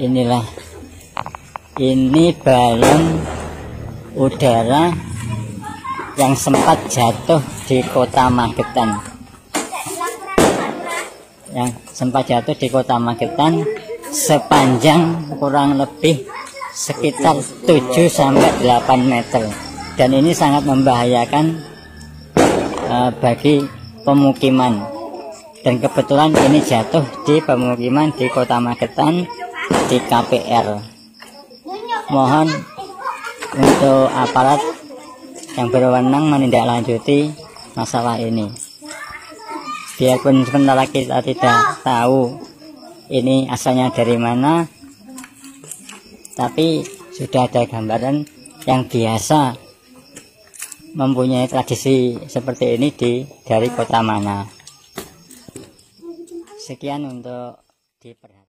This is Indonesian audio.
Inilah, ini balon udara yang sempat jatuh di Kota Magetan. Sepanjang kurang lebih sekitar 7-8 meter, dan ini sangat membahayakan bagi pemukiman. Dan kebetulan ini jatuh di pemukiman di Kota Magetan, di KPR. Mohon untuk aparat yang berwenang menindaklanjuti masalah ini. Biarpun sementara kita tidak tahu ini asalnya dari mana, tapi sudah ada gambaran yang biasa mempunyai tradisi seperti ini dari kota mana. Sekian untuk diperhatikan.